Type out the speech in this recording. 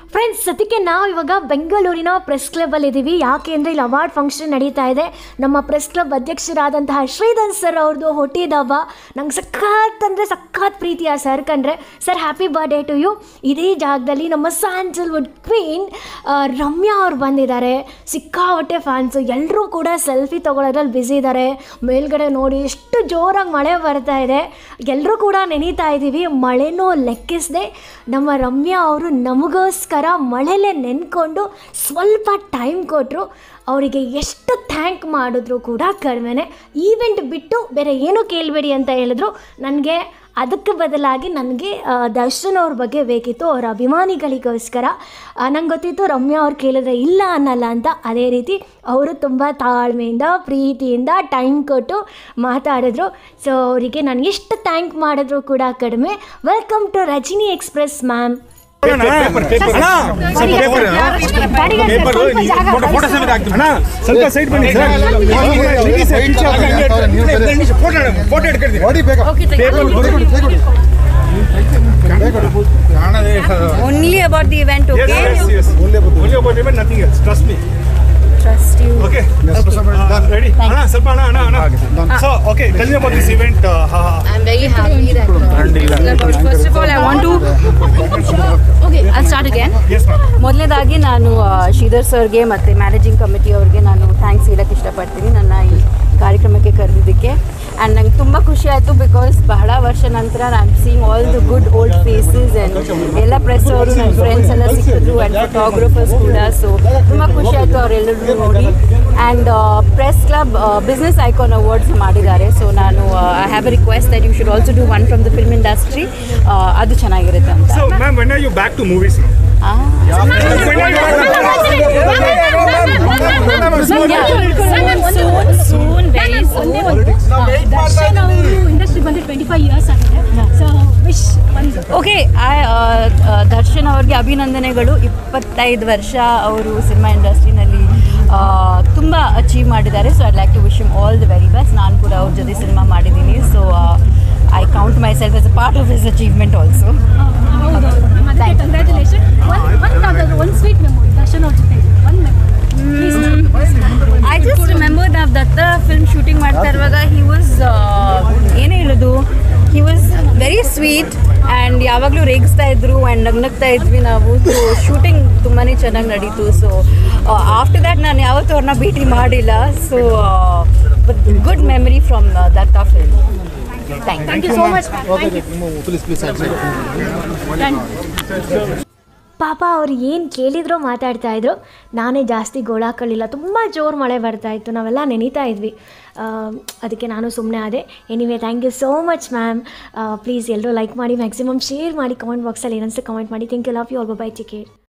Friends, ಸದ್ಯಕ್ಕೆ ನಾವು ಇವಾಗ ಬೆಂಗಳೂರಿನ ಪ್ರೆಸ್ ಕ್ಲಬ್ಬಲ್ಲಿದ್ದೀವಿ. ಯಾಕೆ ಅಂದರೆ ಇಲ್ಲಿ ಅವಾರ್ಡ್ ಫಂಕ್ಷನ್ ನಡೀತಾ ಇದೆ. ನಮ್ಮ ಪ್ರೆಸ್ ಕ್ಲಬ್ ಅಧ್ಯಕ್ಷರಾದಂತಹ ಶ್ರೀಧರ್ ಸರ್ ಅವ್ರದ್ದು ಹುಟ್ಟಿದಬ್ಬ. ನಂಗೆ ಸಖತ್ ಪ್ರೀತಿಯ ಸರ್ ಕಂಡ್ರೆ. Sir, happy birthday to you. ಇದೇ ಜಾಗದಲ್ಲಿ ನಮ್ಮ ಸ್ಯಾಂಡಲ್ವುಡ್ ಕ್ವೀನ್ ರಮ್ಯಾ ಅವ್ರು ಬಂದಿದ್ದಾರೆ. ಸಿಕ್ಕಾಪಟ್ಟೆ ಫ್ಯಾನ್ಸು, ಎಲ್ಲರೂ ಕೂಡ ಸೆಲ್ಫಿ ತೊಗೊಳೋದ್ರಲ್ಲಿ ಬ್ಯುಸಿ ಇದ್ದಾರೆ. ಮೇಲ್ಗಡೆ ನೋಡಿ ಎಷ್ಟು ಜೋರಾಗಿ ಮಳೆ ಬರ್ತಾ ಇದೆ. ಎಲ್ಲರೂ ಕೂಡ ನೆನೀತಾ ಇದ್ದೀವಿ. ಮಳೆನೂ ಲೆಕ್ಕಿಸದೆ ನಮ್ಮ ರಮ್ಯಾ ಅವರು ನಮಗೋಸ್ಕರ ಮಳೆಯಲ್ಲೇ ನೆನ್ಕೊಂಡು ಸ್ವಲ್ಪ ಟೈಮ್ ಕೊಟ್ಟರು. ಅವರಿಗೆ ಎಷ್ಟು ಥ್ಯಾಂಕ್ ಮಾಡಿದ್ರು ಕೂಡ ಕಡಿಮೆನೆ. ಈವೆಂಟ್ ಬಿಟ್ಟು ಬೇರೆ ಏನೂ ಕೇಳಬೇಡಿ ಅಂತ ಹೇಳಿದ್ರು. ನನಗೆ ಅದಕ್ಕೆ ಬದಲಾಗಿ ನನಗೆ ದರ್ಶನ್ ಅವ್ರ ಬಗ್ಗೆ ಬೇಕಿತ್ತು, ಅವರ ಅಭಿಮಾನಿಗಳಿಗೋಸ್ಕರ. ನಂಗೆ ಗೊತ್ತಿತ್ತು ರಮ್ಯಾ ಅವ್ರು ಕೇಳಿದ್ರೆ ಇಲ್ಲ ಅನ್ನಲ್ಲ ಅಂತ. ಅದೇ ರೀತಿ ಅವರು ತುಂಬ ತಾಳ್ಮೆಯಿಂದ ಪ್ರೀತಿಯಿಂದ ಟೈಮ್ ಕೊಟ್ಟು ಮಾತಾಡಿದ್ರು. ಸೊ ಅವರಿಗೆ ನಾನು ಎಷ್ಟು ಥ್ಯಾಂಕ್ ಮಾಡಿದ್ರು ಕೂಡ ಕಡಿಮೆ. Welcome to Rajini express ma'am. Only about the event, okay? Yes. Only about the event, nothing else. Trust me. Trust you. Okay. Ready? So, okay, tell me about this event. I'm very happy that first of all I want to okay, I'll start again. Yes, ma'am. ಮೊದಲನೇದಾಗಿ ನಾನು ಶ್ರೀಧರ್ ಸರ್ಗೆ ಮತ್ತು managing committee ಅವ್ರಿಗೆ ನಾನು thanks ಹೇಳೋಕ್ಕೆ ಇಷ್ಟಪಡ್ತೀನಿ ನನ್ನ ಈ ಕಾರ್ಯಕ್ರಮಕ್ಕೆ ಕರೆದಿದ್ದಕ್ಕೆ. ಆ್ಯಂಡ್ ನಂಗೆ ತುಂಬ ಖುಷಿ ಆಯಿತು ಬಿಕಾಸ್ ಬಹಳ ವರ್ಷ ನಂತರ ನಾನು seeing all the good old faces and ಎಲ್ಲ ಪ್ರೆಸ್ ಅವರು ನನ್ನ ಫ್ರೆಂಡ್ಸ್ ಎಲ್ಲ ಸಿಕ್ಕಿದ್ರು ಆ್ಯಂಡ್ ಫೋಟೋಗ್ರಫರ್ಸ್ ಕೂಡ. ಸೊ ತುಂಬ ಖುಷಿ ಆಯಿತು ಅವರೆಲ್ಲರೂ ನೋಡಿ. And press club business icon awards ಮಾಡಿದ್ದಾರೆ. ಸೊ ನಾನು I have a request that you should also do one from the film industry. ಅದು ಚೆನ್ನಾಗಿರುತ್ತೆ ಅಂತ. So, ma'am, when are you back to movies? Soon, very soon. Darshan ಅವರು industry ಬಂದು 25 years ಆಗಿದೆ. So wish okay, Darshan ಅವ್ರಿಗೆ ಅಭಿನಂದನೆಗಳು. 25 ವರ್ಷ ಅವರು ಸಿನಿಮಾ ಇಂಡಸ್ಟ್ರಿನಲ್ಲಿ ತುಂಬ ಅಚೀವ್ ಮಾಡಿದ್ದಾರೆ. So I'd like to wish him all the very best. ನಾನು ಕೂಡ ಅವ್ರ ಜೊತೆ ಸಿನಿಮಾ ಮಾಡಿದ್ದೀನಿ. So I count myself as a part of his achievement also. Congratulation. One sweet memory Darshan ಅವ್ರ ಜೊತೆ one memory. I just remember ನಾವು Datta film shooting ಮಾಡ್ತಾ ಇರುವಾಗ ಹಿ ವಾಸ್ ಏನೇ ಹೇಳೋದು, he was very sweet and ಯಾವಾಗಲೂ ರೇಗಿಸ್ತಾ ಇದ್ರು ಆ್ಯಂಡ್ ನಗ್ನಗ್ತಾ ಇದ್ವಿ ನಾವು. ಸೊ ಶೂಟಿಂಗ್ ತುಂಬಾ ಚೆನ್ನಾಗಿ ನಡೀತು. ಸೊ ಆಫ್ಟರ್ ದ್ಯಾಟ್ ನಾನು ಯಾವತ್ತೂ ಅವ್ರನ್ನ ಭೇಟಿ ಮಾಡಿಲ್ಲ. So good memory from Datta film. Thank you so much. ಪಾಪ ಅವ್ರು ಏನು ಕೇಳಿದ್ರೋ ಮಾತಾಡ್ತಾಯಿದ್ರು. ನಾನೇ ಜಾಸ್ತಿ ಗೋಳಾಕೊಳ್ಳಿಲ್ಲ. ತುಂಬ ಜೋರು ಮಳೆ ಬರ್ತಾಯಿತ್ತು, ನಾವೆಲ್ಲ ನೆನೀತಾ ಇದ್ವಿ. ಅದಕ್ಕೆ ನಾನು ಸುಮ್ಮನೆ ಆದೆ. Anyway, thank you so much ma'am. Please ಎಲ್ಲರೂ ಲೈಕ್ ಮಾಡಿ, ಮ್ಯಾಕ್ಸಿಮಮ್ ಶೇರ್ ಮಾಡಿ, ಕಮೆಂಟ್ ಬಾಕ್ಸಲ್ಲಿ ಏನನ್ಸುತ್ತೆ ಕಮೆಂಟ್ ಮಾಡಿ. Thank you, love you all, bye, take care.